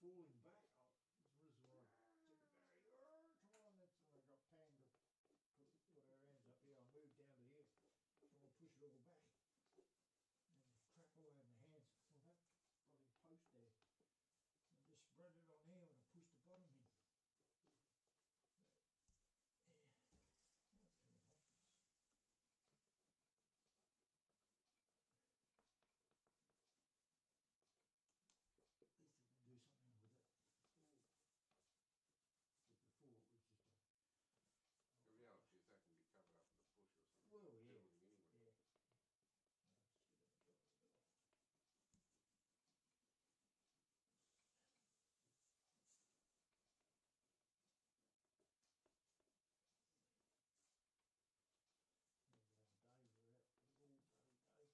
falling back. This reservoir, took a barrier, come on, that's when I got panned to put our hands up here. I moved down to here, trying to push it all back. And crap all over my hands. Well, that bloody post there. I just spread it on here when I pushed the bottom in. Yeah. That's too hot. At least I can do something with it. But before it was just a... The reality is that can be covered up with a bush or something. Well, yeah. Building anyway. Yeah. Let's just get that job a bit off. We'll have a day for that, all bloody day.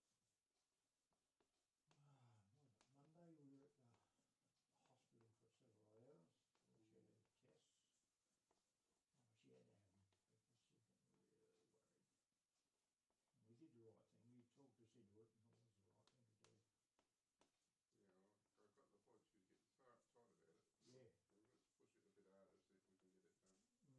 What was it, Monday we were at the hospital for several hours. She had tests. Oh, she had to have them because she was getting really worried. And we did the right thing. We talked us into it, and it was the right thing to do. Yeah, I got the point. She was getting so uptight about it. Yeah. Let's push it a bit harder, see if we can get it done.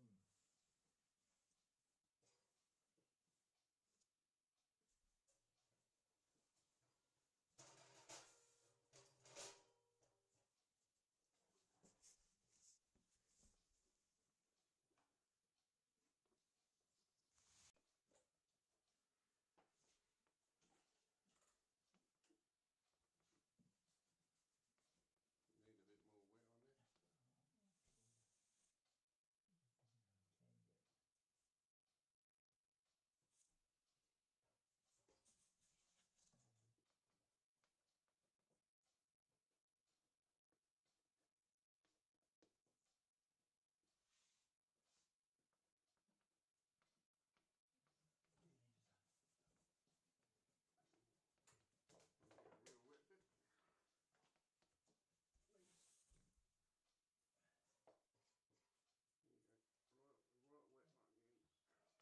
Need a bit more wet on it. Can get. Get a real wet bit. There you go. Right wet like the ends.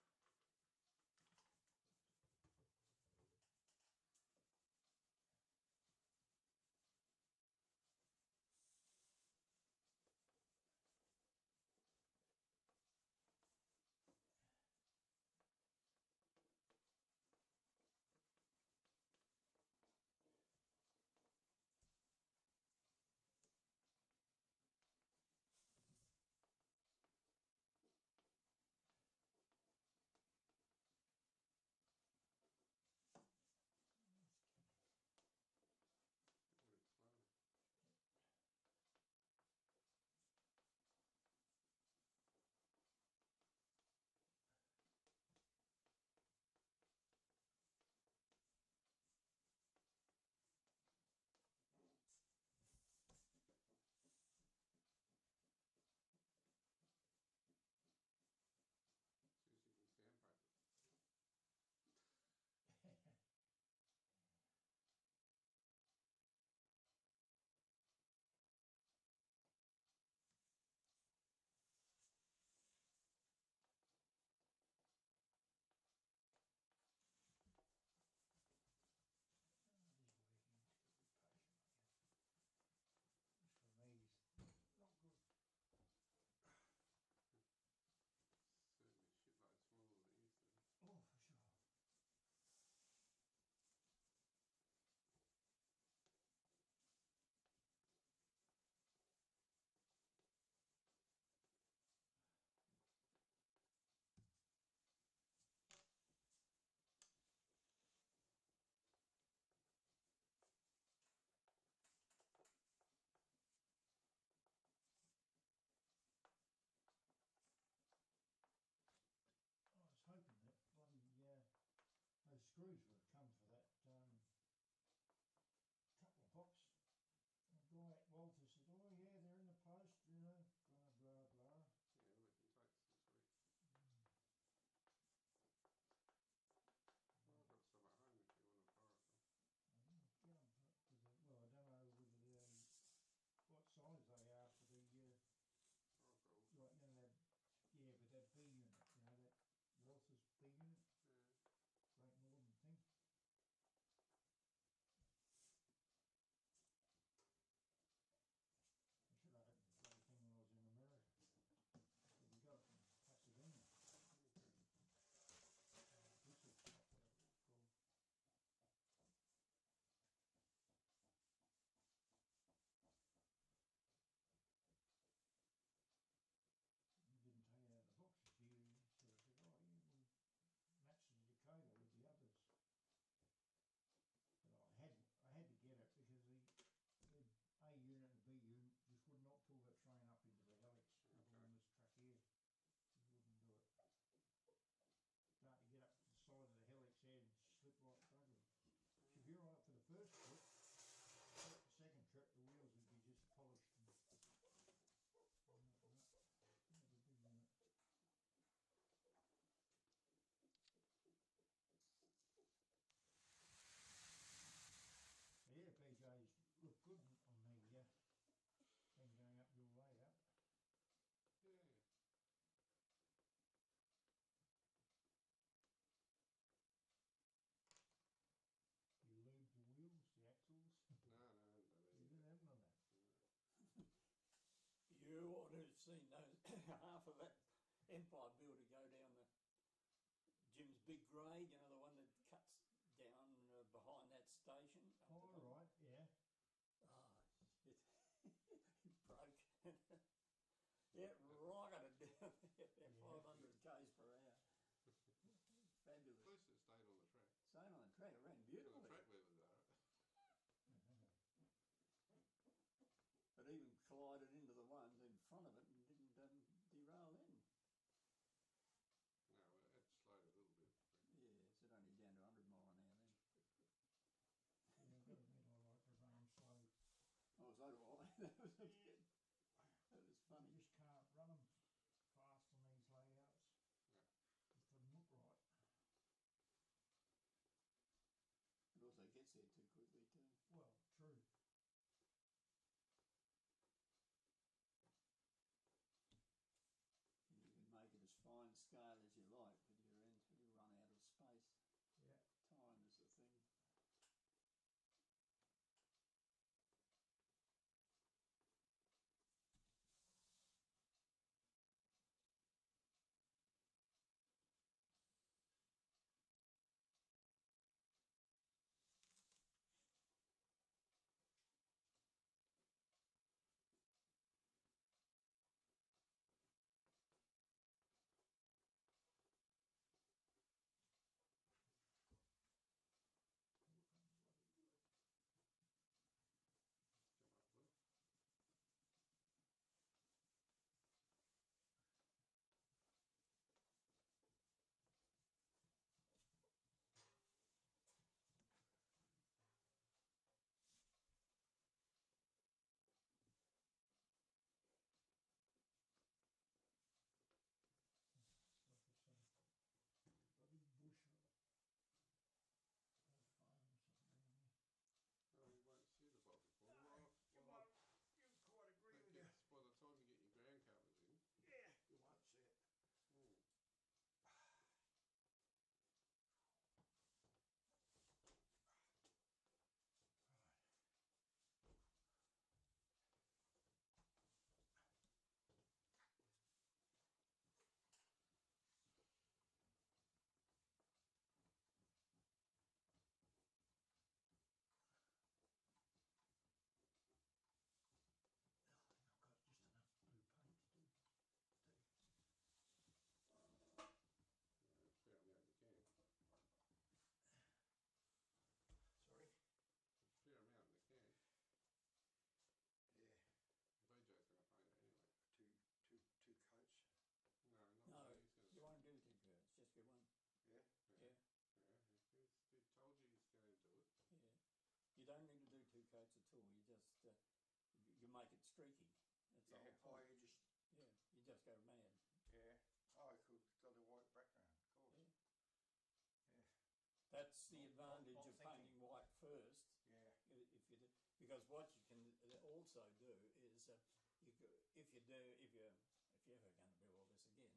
What it's slowly. See if you can sandpaper it. Just working, just gotta be patient, I guess. This for me is not good. Certainly shitload smaller than it used to be. Oh, for sure. I was hoping that bloody those screws would have come for that couple of box. The guy at Walter said, "Oh yeah, they're in the post, you know, blah blah blah." Yeah, well, it can take 6 weeks. Well, I've got some at home if you want to borrow them. Get them because well, I don't know whether they're what size they are for the I've got all like that but that B unit, that Walther's B unit, yeah. Great Northern thing. Jim's big grade, you know, the one that cuts down behind that station. All right, yeah. Oh, shit. It broke. It rocketed down there at 500 k's per hour. Fabulous. At least it stayed on the track. Staying on the track, it ran The beautifully. track weavers are. But even collided into the ones in front of it and didn't derail then. No, it slowed a little bit. Yeah, it's only down to 100 mile an hour then. Yeah, I've got to admit I like to run them slow. Oh, so do I. That was funny. You just can't run them fast on these layouts. Yeah. Just doesn't look right. It also gets there too quickly too. Well, true. And you can make it as fine scale as you like, but you run out of space. Yeah. Time is the thing. Looking bloody good. Come up with. Like it's some bloody bush or farm or something down here. Oh, you won't see the bog before. Come on, you quite agree with you. By the time you get your ground covers in. Yeah, you won't see it. Mm. I've got just enough blue paint to do. Fair amount you can. Sorry? Fair amount in the can. Yeah. BJ's going to paint it anyway. Two coats. No, not No, me. He's going to. you won't do two coats, just get one. Yeah. Yeah. He told you he's going to do it. Yeah. You don't need to do two coats at all. You just you make it streaky. That's the whole point. you just. Yeah, you just go mad. Yeah. I could got a white background, of course. Yeah. Yeah. That's the Not advantage of thinking. painting white first. Yeah. If you do, because what you can also do is if you're ever going to do all this again,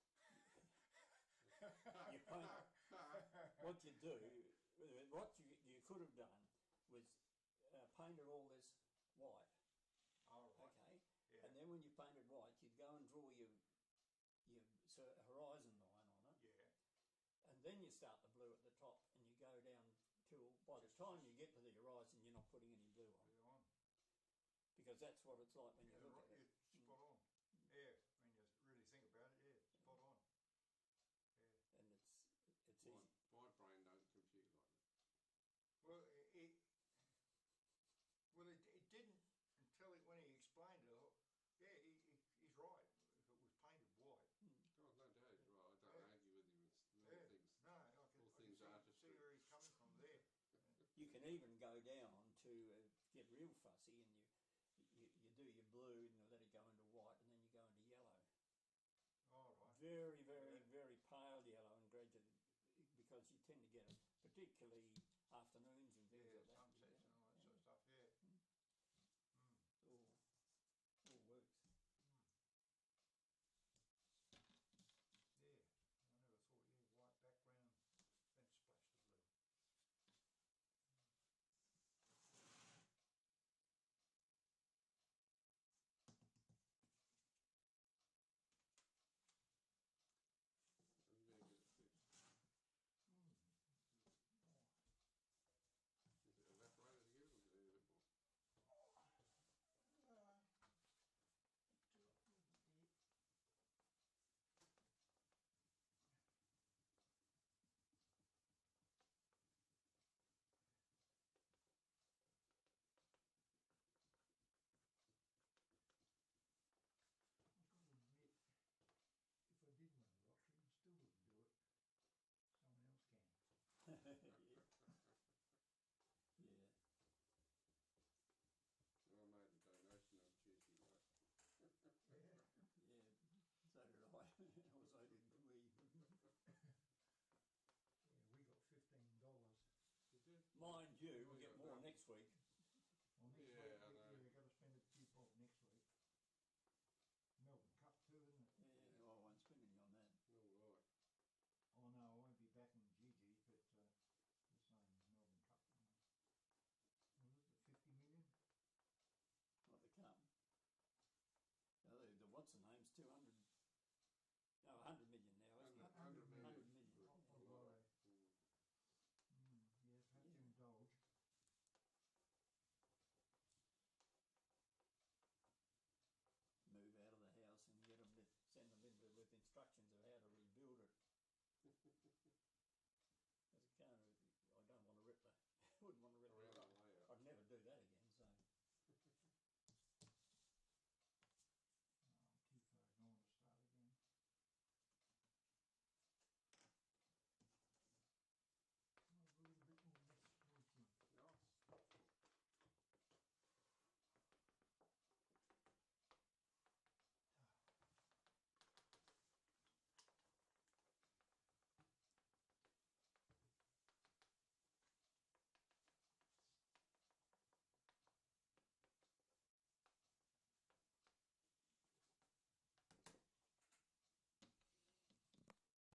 you paint. What you do, what you could have done was painted all this white. All right. Okay. Yeah. And then when you painted white, you'd go and draw your horizon line on it. Yeah. And then you start the blue at the top and you go down till by the time you get to the horizon you're not putting any blue on. Blue on. Because that's what it's like when you look at it. Yeah, spot on. Yeah, when you really think about it, yeah, spot on. Yeah. And it's easy. My brain don't compute like that. Well, it didn't until when he explained it. Yeah, he's right. If it was painted white. Oh, no doubt he's right. I don't argue with him. It's little things. No, I can see where he's coming from there. You can even go down to get real fussy and you do your blue and you let it go into white and then you go into yellow. All right. Very, very pale yellow and gradually, because you tend to get it, particularly afternoons and things like that. Sunsets and all that sort of stuff, yeah. It all works. Yeah, I never thought, white background, then splash the blue. I'm going to get it fixed. wouldn't want to rip around that the up. layout. I'd never do that again.